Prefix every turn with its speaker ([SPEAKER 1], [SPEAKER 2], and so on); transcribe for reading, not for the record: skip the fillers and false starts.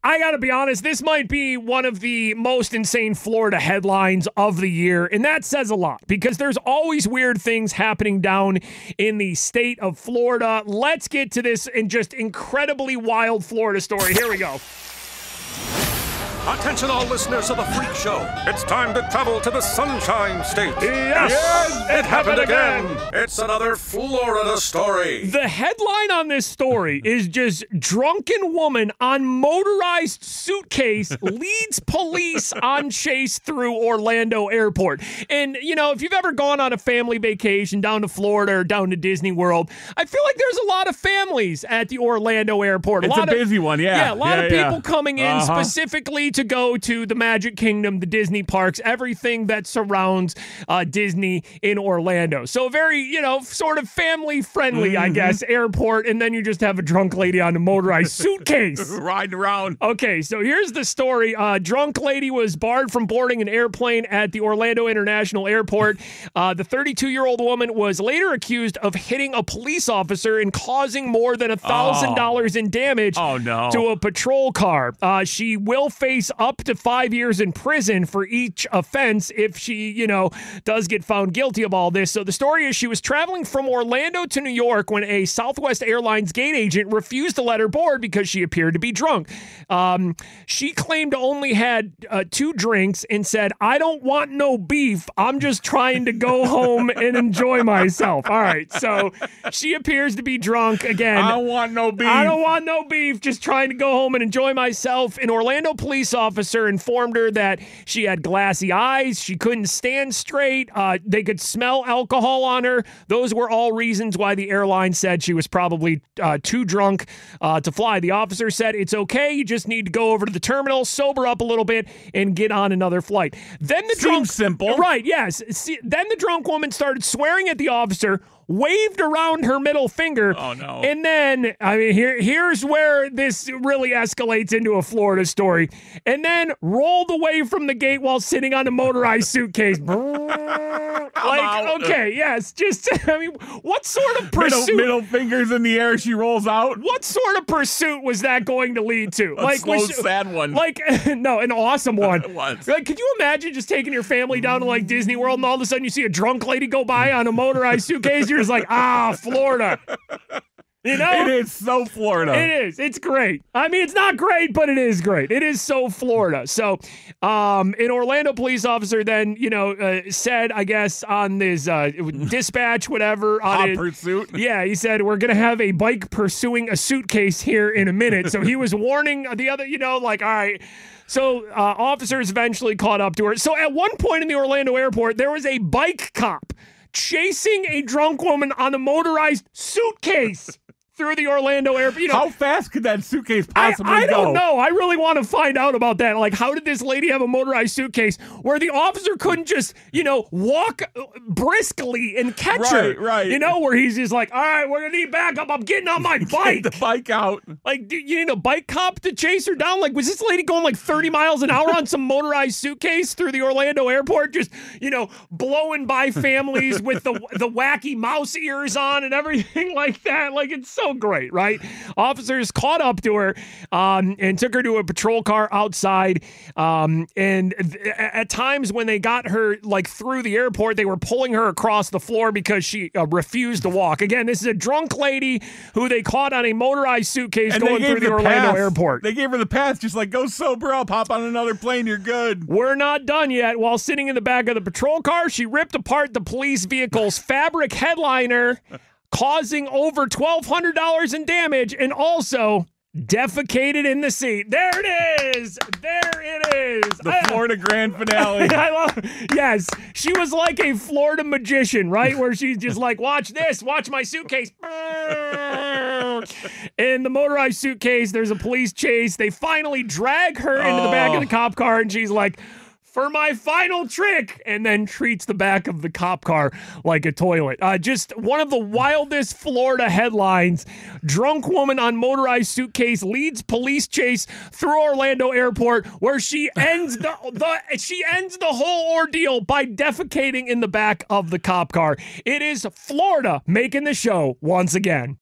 [SPEAKER 1] I gotta be honest, this might be one of the most insane Florida headlines of the year, and that says a lot because there's always weird things happening down in the state of Florida. Let's get to this and just incredibly wild Florida story. Here we go.
[SPEAKER 2] Attention all listeners of the Freak Show. It's time to travel to the Sunshine State.
[SPEAKER 1] Yes,
[SPEAKER 2] it happened again. It's another Florida story.
[SPEAKER 1] The headline on this story is just drunken woman on motorized suitcase leads police on chase through Orlando airport. And, you know, if you've ever gone on a family vacation down to Florida or down to Disney World, I feel like there's a lot of families at the Orlando airport.
[SPEAKER 3] It's a busy one, yeah.
[SPEAKER 1] Yeah, a lot of people coming in specifically to go to the Magic Kingdom, the Disney parks, everything that surrounds Disney in Orlando. So very, you know, sort of family-friendly, I guess, airport, and then you just have a drunk lady on a motorized suitcase.
[SPEAKER 3] Riding around.
[SPEAKER 1] Okay, so here's the story. Drunk lady was barred from boarding an airplane at the Orlando International Airport. The 32-year-old woman was later accused of hitting a police officer and causing more than $1,000 in damage to a patrol car. She will face up to 5 years in prison for each offense if she, you know, does get found guilty of all this. So the story is she was traveling from Orlando to New York when a Southwest Airlines gate agent refused to let her board because she appeared to be drunk. She claimed to only had 2 drinks and said, "I don't want no beef. I'm just trying to go home and enjoy myself." All right, so she appears to be drunk again.
[SPEAKER 3] I don't want no beef.
[SPEAKER 1] I don't want no beef. Just trying to go home and enjoy myself. An Orlando police officer informed her that she had glassy eyes. She couldn't stand straight. They could smell alcohol on her. Those were all reasons why the airline said she was probably too drunk to fly. The officer said, "It's okay. You just need to go over to the terminal, sober up a little bit, and get on another flight." Then the
[SPEAKER 3] Seems simple.
[SPEAKER 1] Right, yes. Then the drunk woman started swearing at the officer, waved around her middle finger.
[SPEAKER 3] Oh, no.
[SPEAKER 1] And then, I mean, here's where this really escalates into a Florida story. And then rolled away from the gate while sitting on a motorized suitcase. Okay, yes. Just, I mean, what sort of pursuit?
[SPEAKER 3] Middle fingers in the air, she rolls out.
[SPEAKER 1] What sort of pursuit was that going to lead to?
[SPEAKER 3] A slow, sad one.
[SPEAKER 1] Like, no, an awesome one.
[SPEAKER 3] It was.
[SPEAKER 1] Like, could you imagine just taking your family down to, like, Disney World and all of a sudden you see a drunk lady go by on a motorized suitcase? You're just like, Florida. You know?
[SPEAKER 3] It is so Florida.
[SPEAKER 1] It is. It's great. I mean, it's not great, but it is great. It is so Florida. So, an Orlando police officer then, you know, said, I guess, on this dispatch, whatever.
[SPEAKER 3] Hot pursuit.
[SPEAKER 1] Yeah, he said, "We're going to have a bike pursuing a suitcase here in a minute." So he was warning the other, you know, like, all right. So officers eventually caught up to her. So at one point in the Orlando airport, there was a bike cop chasing a drunk woman on a motorized suitcase through the Orlando airport. You know,
[SPEAKER 3] how fast could that suitcase possibly go?
[SPEAKER 1] I don't know. I really want to find out about that. Like, how did this lady have a motorized suitcase where the officer couldn't just, you know, walk briskly and catch her?
[SPEAKER 3] Right.
[SPEAKER 1] You know, where he's just like, all right, we're going to need backup. I'm getting on my bike.
[SPEAKER 3] Get the bike out.
[SPEAKER 1] Like, do you need a bike cop to chase her down? Like, was this lady going like 30 miles an hour on some motorized suitcase through the Orlando airport? Just, you know, blowing by families with the wacky mouse ears on and everything like that. Like, it's so great, right? Officers caught up to her and took her to a patrol car outside. At times when they got her like through the airport, they were pulling her across the floor because she refused to walk. Again, this is a drunk lady who they caught on a motorized suitcase
[SPEAKER 3] and
[SPEAKER 1] going through the Orlando airport.
[SPEAKER 3] They gave her the pass, just like, go sober up, hop on another plane, you're good.
[SPEAKER 1] We're not done yet. While sitting in the back of the patrol car, she ripped apart the police vehicle's fabric headliner, causing over $1,200 in damage, and also defecated in the seat. There it is. There it is.
[SPEAKER 3] The Florida grand finale.
[SPEAKER 1] Yes, she was like a Florida magician, right? Where she's just like, watch this, watch my suitcase. In the motorized suitcase, there's a police chase. They finally drag her into the back of the cop car, and she's like, "For my final trick," and then treats the back of the cop car like a toilet. Just one of the wildest Florida headlines. Drunk woman on motorized suitcase leads police chase through Orlando airport, where she ends the whole ordeal by defecating in the back of the cop car. It is Florida making the show once again.